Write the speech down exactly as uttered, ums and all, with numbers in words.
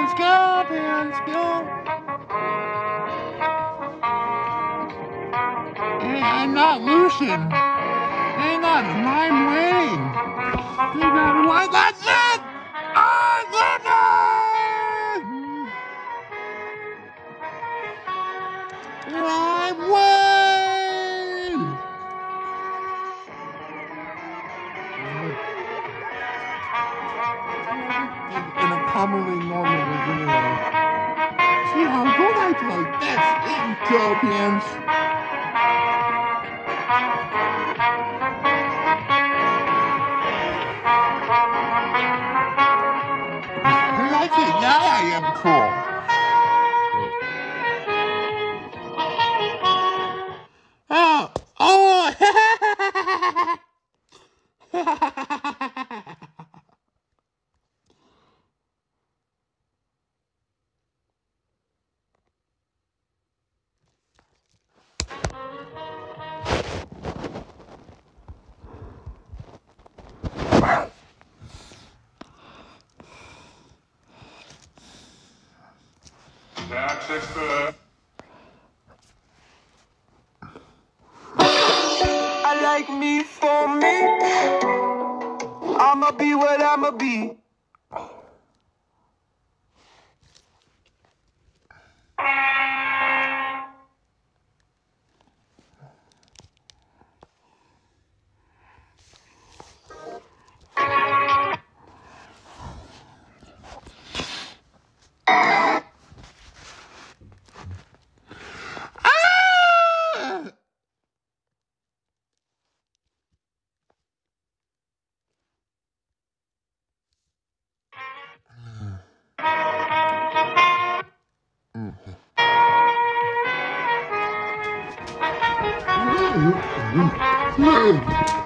Pants, go, Pants, go. Hey, I'm not losing. Hey, not, I'm winning. You got one, that's it! I did it! I win! In a commonly normal video. See how good I play this, champions. And I say, yeah, I am cool. Oh, oh. Access the... I like me for me. I'ma be what I'ma be. Mm-hmm.